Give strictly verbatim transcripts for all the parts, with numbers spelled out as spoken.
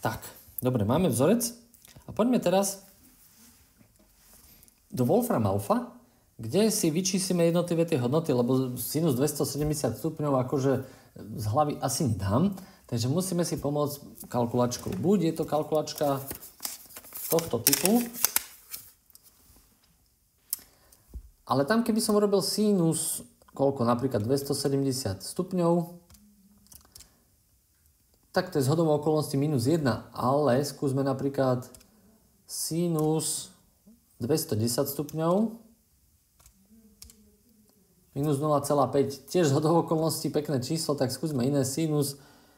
Tak, dobre, máme vzorec a poďme teraz do Wolfram alfa, kde si vyčíslime jednotlivé tie hodnoty, lebo sinus dvestosedemdesiat stupňov akože z hlavy asi nedám, takže musíme si pomôcť kalkulačkou. Buď je to kalkulačka tohto typu, ale tam keby som urobil sinus, koľko, napríklad dvestosedemdesiat stupňov, tak to je zhodou okolností minus jedna, ale skúsme napríklad sinus dvestodesať stupňov minus nula celá päť. Tiež zhodou okolností pekné číslo, tak skúsme iné, sinus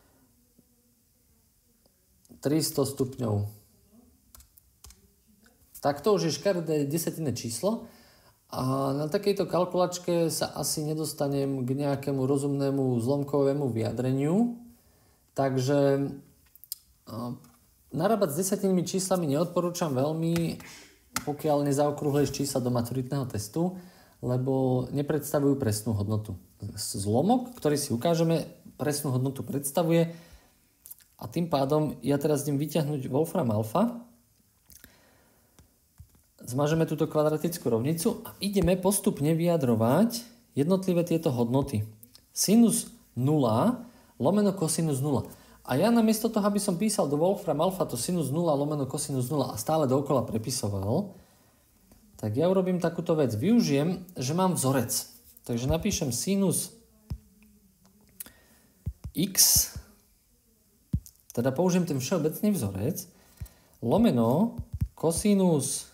tristo stupňov. Tak to už je škaredé desatinné číslo a na takejto kalkulačke sa asi nedostanem k nejakému rozumnému zlomkovému vyjadreniu. Takže narábať s desatinými číslami neodporúčam veľmi, pokiaľ nezaokrúhleš čísla do maturitného testu, lebo nepredstavujú presnú hodnotu. Zlomok, ktorý si ukážeme, presnú hodnotu predstavuje a tým pádom ja teraz idem vyťahnuť Wolfram alfa, zmažeme túto kvadratickú rovnicu a ideme postupne vyjadrovať jednotlivé tieto hodnoty. Sinus nula lomeno kosinus nula. A ja namiesto toho, aby som písal do Wolfram alfa to sinus nula lomeno kosinus nula a stále dookola prepisoval, tak ja urobím takúto vec. Využijem, že mám vzorec. Takže napíšem sinus x, teda použijem ten všeobecný vzorec, lomeno kosinus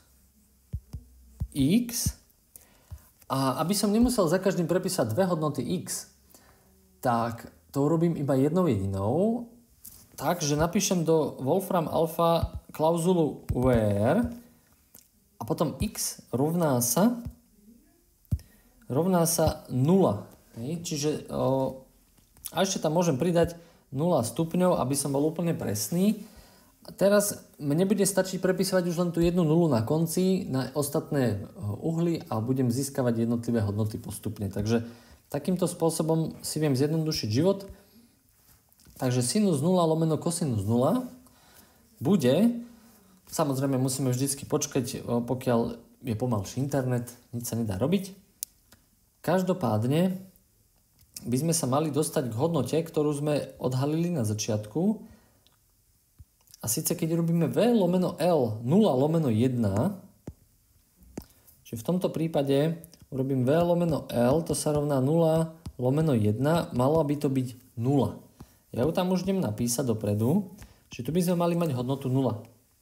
x, a aby som nemusel za každým prepísať dve hodnoty x, tak to urobím iba jednou jedinou, takže napíšem do Wolfram alfa klauzulu where a potom x rovná sa rovná sa nula. Hej? Čiže o, a ešte tam môžem pridať nula stupňov, aby som bol úplne presný. A teraz mne bude stačiť prepísať už len tú jednu nulu na konci, na ostatné uhly a budem získavať jednotlivé hodnoty postupne. Takže takýmto spôsobom si viem zjednodušiť život. Takže sinus nula lomeno kosinus nula bude, samozrejme musíme vždycky počkať, pokiaľ je pomalší internet, nič sa nedá robiť. Každopádne by sme sa mali dostať k hodnote, ktorú sme odhalili na začiatku. A síce keď robíme V lomeno L nula lomeno jeden, čiže v tomto prípade urobím V lomeno L, to sa rovná nula lomeno jeden, malo by to byť nula. Ja ju tam už idem napísať dopredu, čiže tu by sme mali mať hodnotu nula.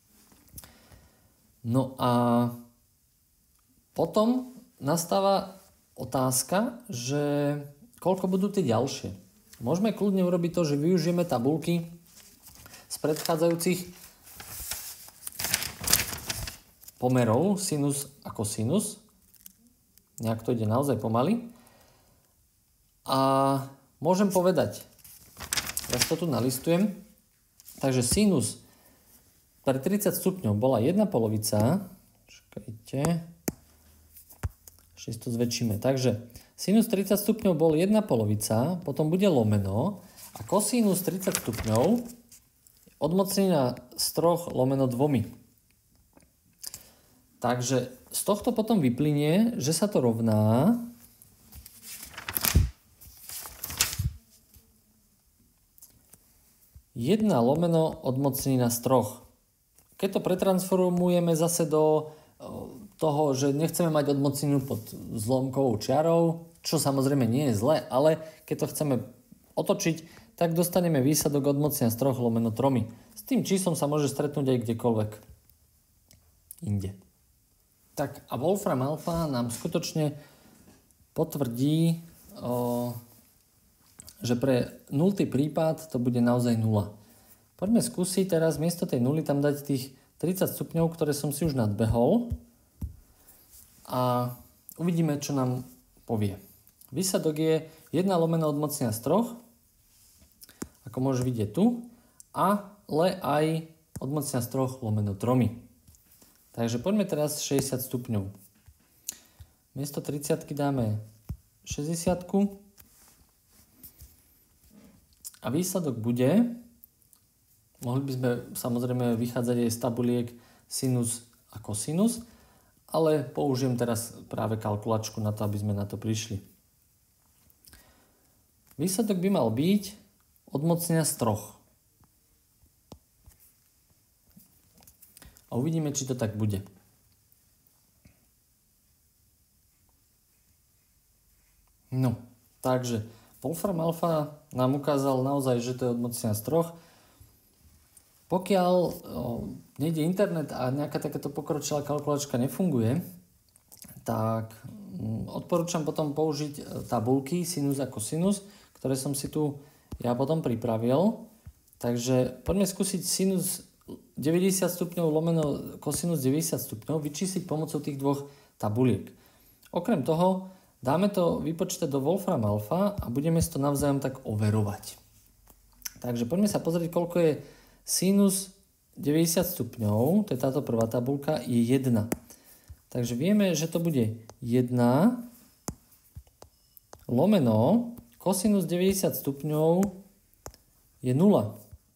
No a potom nastáva otázka, že koľko budú tie ďalšie. Môžeme kľudne urobiť to, že využijeme tabuľky z predchádzajúcich pomerov sinus a kosinus. Nejak to ide naozaj pomaly. A môžem povedať, ja to tu nalistujem, takže sinus pre tridsať stupňov bola jedna polovica, čakajte, ešte to zväčšíme, takže sinus tridsať stupňov bol jedna polovica, potom bude lomeno a kosinus tridsať stupňov odmocnenia z troch lomeno dvomi. Takže z tohto potom vyplynie, že sa to rovná jedna lomeno odmocnenia z troch. Keď to pretransformujeme zase do toho, že nechceme mať odmocnenú pod zlomkovou čiarou, čo samozrejme nie je zle, ale keď to chceme otočiť, tak dostaneme výsledok odmocnenia z troch lomeno tromi. S tým číslom sa môže stretnúť aj kdekoľvek inde. Tak a Wolfram alfa nám skutočne potvrdí, o, že pre nultý prípad to bude naozaj nula. Poďme skúsiť teraz miesto tej nuly tam dať tých tridsať stupňov, ktoré som si už nadbehol a uvidíme, čo nám povie. Výsledok je jedna lomeno odmocnenia z troch, ako môžeš vidieť tu, ale aj odmocnenia z troch lomeno tromi. Takže poďme teraz šesťdesiat stupňov. Miesto tridsiatky dáme šesťdesiatku a výsledok bude Mohli by sme samozrejme vychádzať aj z tabuliek sinus a kosinus, ale použijem teraz práve kalkulačku na to, aby sme na to prišli. Výsledok by mal byť odmocnenia z troch. A uvidíme, či to tak bude. No, takže Wolfram alfa nám ukázal naozaj, že to je odmocnenia z troch. Pokiaľ o, nejde internet a nejaká takáto pokročilá kalkulačka nefunguje, tak m, odporúčam potom použiť tabulky sinus a kosinus, ktoré som si tu ja potom pripravil. Takže poďme skúsiť sinus deväťdesiat stupňov lomeno kosinus deväťdesiat stupňov vyčísliť pomocou tých dvoch tabuliek. Okrem toho dáme to vypočítať do Wolfram alfa a budeme si to navzájom tak overovať. Takže poďme sa pozrieť, koľko je sinus deväťdesiat stupňov, to je táto prvá tabulka, je jedna. Takže vieme, že to bude jedna lomeno kosinus deväťdesiat stupňov je nula.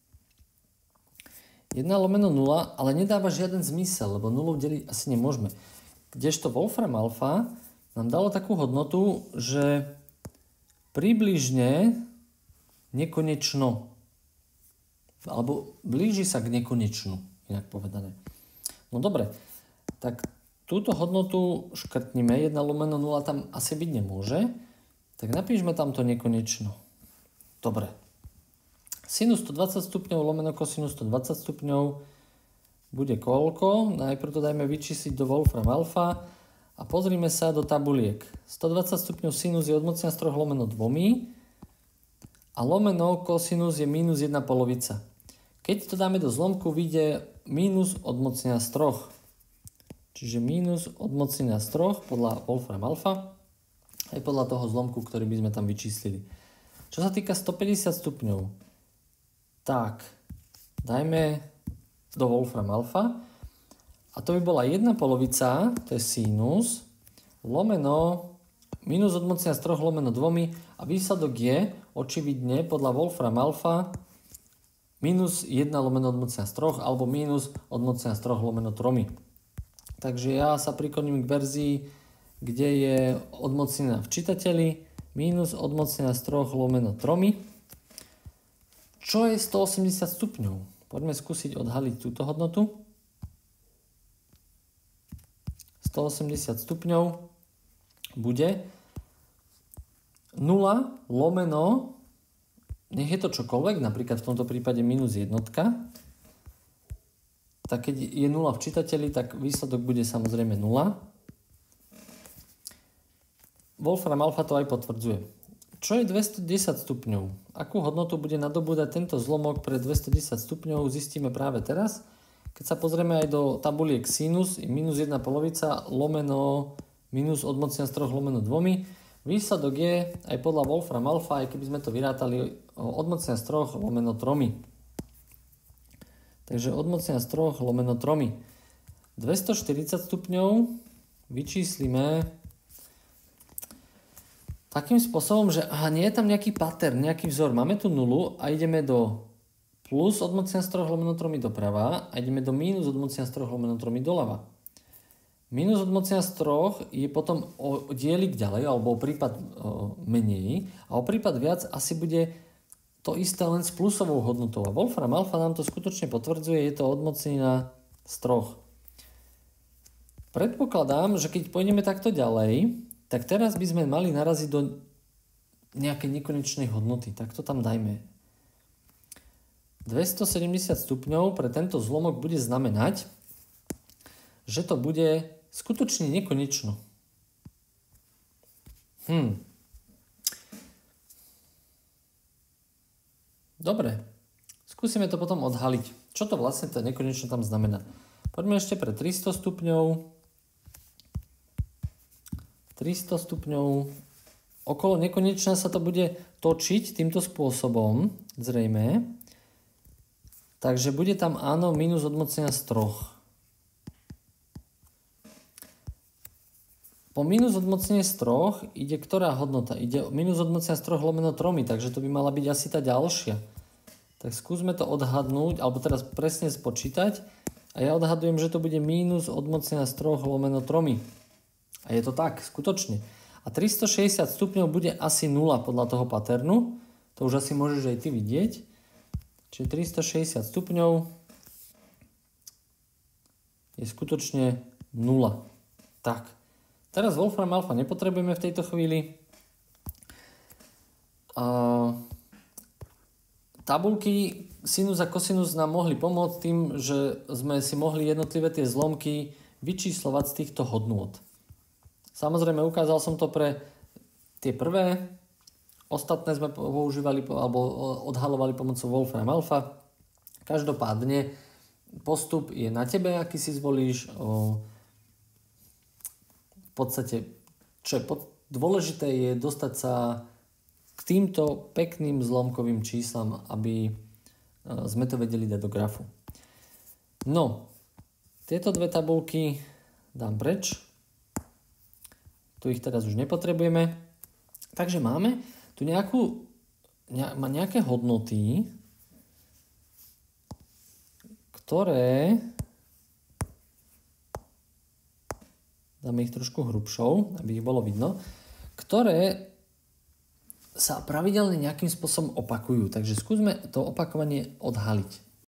jedna lomeno nula, ale nedáva žiaden zmysel, lebo nulou deliť asi nemôžeme. Kdežto Wolfram alfa nám dalo takú hodnotu, že približne nekonečno, alebo blíži sa k nekonečnu, inak povedané. No dobre, tak túto hodnotu škrtnime, jedna lomeno nula tam asi byť nemôže, tak napíšme tam to nekonečno. Dobre. Sinus stodvadsať stupňov lomeno kosinus stodvadsať stupňov bude koľko? Najprv to dajme vyčísliť do Wolfram alfa a pozrime sa do tabuliek. stodvadsať stupňov sinus je odmocnenia z troch lomeno dvomi a lomeno kosinus je minus jedna polovica. Keď to dáme do zlomku, vyjde minus odmocnenia z troch. Čiže minus odmocnenia z troch podľa Wolfram alfa aj podľa toho zlomku, ktorý by sme tam vyčíslili. Čo sa týka stopäťdesiat stupňov, tak dajme do Wolfram alfa a to by bola jedna polovica, to je sinus, lomeno minus odmocnenia z troch lomeno dvomi a výsledok je očividne podľa Wolfram alfa minus jedna lomeno odmocnenia z troch alebo minus odmocnenia z troch lomeno tromi. Takže ja sa prikloním k verzii, kde je odmocnenia v čitateli minus odmocnenia z troch lomeno tromi. Čo je stoosemdesiat stupňov? Poďme skúsiť odhaliť túto hodnotu. stoosemdesiat stupňov bude nula lomeno, nech je to čokoľvek, napríklad v tomto prípade minus jednotka, tak keď je nula v čitateli, tak výsledok bude samozrejme nula. Wolfram alfa to aj potvrdzuje. Čo je dvestodesať stupňov? Akú hodnotu bude nadobúdať tento zlomok pre dvestodesať stupňov, zistíme práve teraz. Keď sa pozrieme aj do tabuliek sinus, minus jedna polovica, lomeno, minus odmocnenia z troch lomeno dvomi. Výsledok je aj podľa Wolfram alfa, aj keby sme to vyrátali, odmocnenia z troch lomeno tromi. Takže odmocnenia z troch lomeno tromi. dvestoštyridsať stupňov vyčíslime takým spôsobom, že aha, nie je tam nejaký pattern, nejaký vzor. Máme tu nulu a ideme do plus odmocnenia z troch lomeno tromi doprava a ideme do mínus odmocnenia z troch lomeno tromi doľava. Minus odmocnenia z troch je potom o dielik ďalej, alebo o prípad o, menej. A o prípad viac asi bude to isté len s plusovou hodnotou. A Wolfram alfa nám to skutočne potvrdzuje, je to odmocnenia z troch. Predpokladám, že keď pôjdeme takto ďalej, tak teraz by sme mali naraziť do nejakej nekonečnej hodnoty. Tak to tam dajme. dvestosedemdesiat stupňov pre tento zlomok bude znamenať, že to bude skutočne nekonečno. Hm. Dobre. Skúsime to potom odhaliť. Čo to vlastne to nekonečno tam znamená? Poďme ešte pre tristo stupňov. tristo stupňov. Okolo nekonečna sa to bude točiť týmto spôsobom, zrejme. Takže bude tam áno minus odmocnenia z troch. Po minus odmocnenie z troch ide ktorá hodnota? Ide minus odmocnenia z troch lomeno tromi, takže to by mala byť asi tá ďalšia. Tak skúsme to odhadnúť, alebo teraz presne spočítať. A ja odhadujem, že to bude mínus odmocnená z troch lomeno tromi. A je to tak, skutočne. A tristošesťdesiat stupňov bude asi nula podľa toho paternu. To už asi môžeš aj ty vidieť. Čiže tristošesťdesiat stupňov je skutočne nula. Tak. Teraz Wolfram alfa nepotrebujeme v tejto chvíli. A tabulky sinus a kosinus nám mohli pomôcť tým, že sme si mohli jednotlivé tie zlomky vyčíslovať z týchto hodnôt. Samozrejme, ukázal som to pre tie prvé. Ostatné sme používali alebo odhalovali pomocou Wolfram alfa. Každopádne postup je na tebe, aký si zvolíš. V podstate, čo je dôležité, je dostať sa k týmto pekným zlomkovým číslam, aby sme to vedeli dať do grafu. No, tieto dve tabulky dám preč. Tu ich teraz už nepotrebujeme. Takže máme tu nejakú, ne, nejaké hodnoty, ktoré... Dáme ich trošku hrubšou, aby ich bolo vidno, ktoré sa pravidelne nejakým spôsobom opakujú. Takže skúsme to opakovanie odhaliť.